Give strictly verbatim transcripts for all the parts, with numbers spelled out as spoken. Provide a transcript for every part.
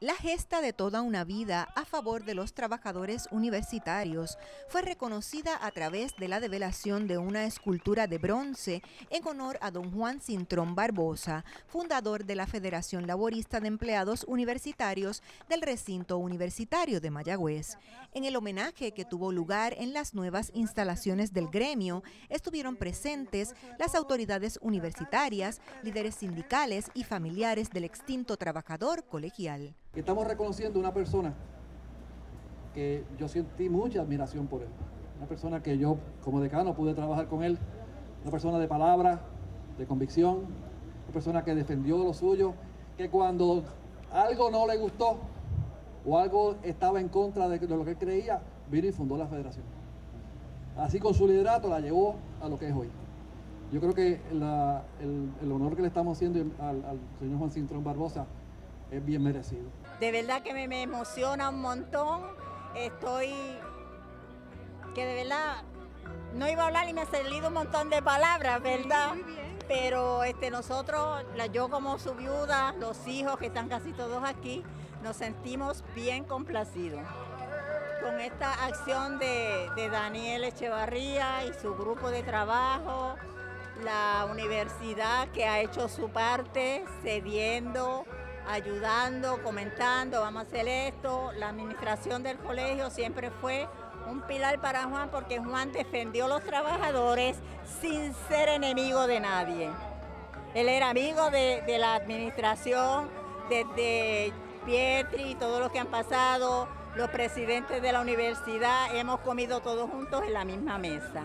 La gesta de toda una vida a favor de los trabajadores universitarios fue reconocida a través de la develación de una escultura de bronce en honor a don Juan Cintrón Barbosa, fundador de la Federación Laborista de Empleados Universitarios del Recinto Universitario de Mayagüez. En el homenaje que tuvo lugar en las nuevas instalaciones del gremio, estuvieron presentes las autoridades universitarias, líderes sindicales y familiares del extinto trabajador colegial. Estamos reconociendo una persona que yo sentí mucha admiración por él, una persona que yo como decano pude trabajar con él, una persona de palabra, de convicción, una persona que defendió lo suyo, que cuando algo no le gustó o algo estaba en contra de lo que él creía, vino y fundó la federación. Así con su liderato la llevó a lo que es hoy. Yo creo que la, el, el honor que le estamos haciendo al, al señor Juan Cintrón Barbosa es bien merecido. De verdad que me, me emociona un montón. Estoy, que de verdad no iba a hablar y me ha salido un montón de palabras, ¿verdad? Sí, muy bien. Pero este, nosotros, yo como su viuda, los hijos que están casi todos aquí, nos sentimos bien complacidos con esta acción de, de Daniel Echevarría y su grupo de trabajo, la universidad que ha hecho su parte, cediendo, ayudando, comentando, vamos a hacer esto. La administración del colegio siempre fue un pilar para Juan porque Juan defendió a los trabajadores sin ser enemigo de nadie. Él era amigo de, de la administración, desde Pietri y todos los que han pasado, los presidentes de la universidad, hemos comido todos juntos en la misma mesa.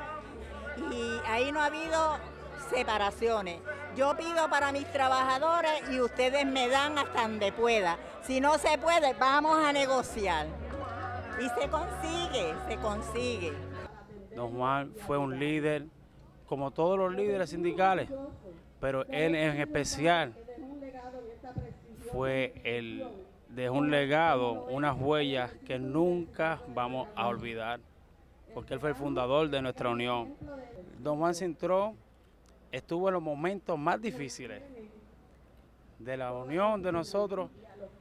Y ahí no ha habido separaciones. Yo pido para mis trabajadores y ustedes me dan hasta donde pueda. Si no se puede, vamos a negociar. Y se consigue, se consigue. Don Juan fue un líder, como todos los líderes sindicales, pero él en especial fue el dejó un legado, unas huellas que nunca vamos a olvidar, porque él fue el fundador de nuestra unión. Don Juan Cintrón estuvo en los momentos más difíciles de la unión de nosotros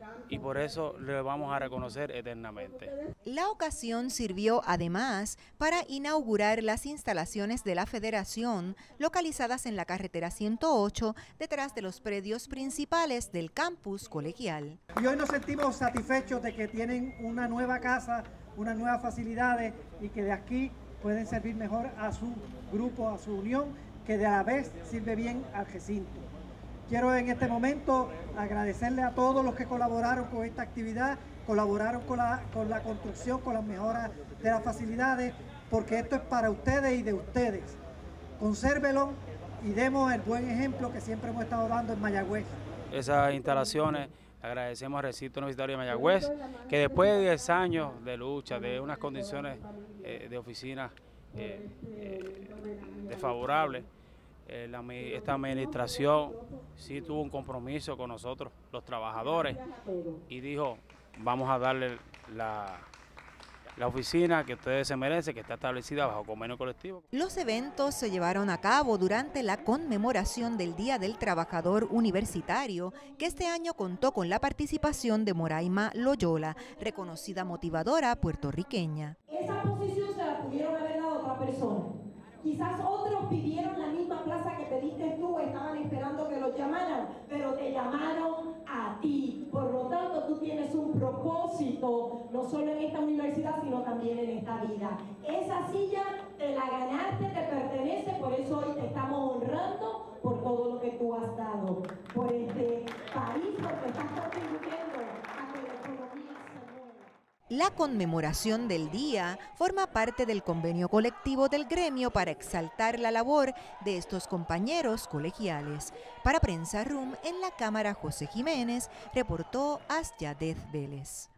y por eso le vamos a reconocer eternamente. La ocasión sirvió además para inaugurar las instalaciones de la Federación localizadas en la carretera ciento ocho detrás de los predios principales del campus colegial. Y hoy nos sentimos satisfechos de que tienen una nueva casa, unas nuevas facilidades y que de aquí pueden servir mejor a su grupo, a su unión, que de a la vez sirve bien al recinto. Quiero en este momento agradecerle a todos los que colaboraron con esta actividad, colaboraron con la, con la construcción, con las mejoras de las facilidades, porque esto es para ustedes y de ustedes. Consérvelo y demos el buen ejemplo que siempre hemos estado dando en Mayagüez. Esas instalaciones, agradecemos al Recinto Universitario de Mayagüez, que después de diez años de lucha, de unas condiciones eh, de oficinas eh, eh, desfavorables, Eh, la, esta administración sí tuvo un compromiso con nosotros, los trabajadores, y dijo, vamos a darle la, la oficina que ustedes se merecen, que está establecida bajo convenio colectivo. Los eventos se llevaron a cabo durante la conmemoración del Día del Trabajador Universitario, que este año contó con la participación de Moraima Loyola, reconocida motivadora puertorriqueña. Esa posición se la pudieron haber dado a otra persona. Quizás otros pidieron la misma plaza que pediste tú, estaban esperando que los llamaran, pero te llamaron a ti. Por lo tanto, tú tienes un propósito, no solo en esta universidad, sino también en esta vida. Esa silla te la ganaste, te pertenece, por eso hoy te estamos honrando por todo lo que tú has dado, por este país, porque estás contribuyendo a que la economía se mueva. La conmemoración del día forma parte del convenio colectivo del gremio para exaltar la labor de estos compañeros colegiales. Para Prensa Room, en la Cámara José Jiménez, reportó Asyadet Vélez.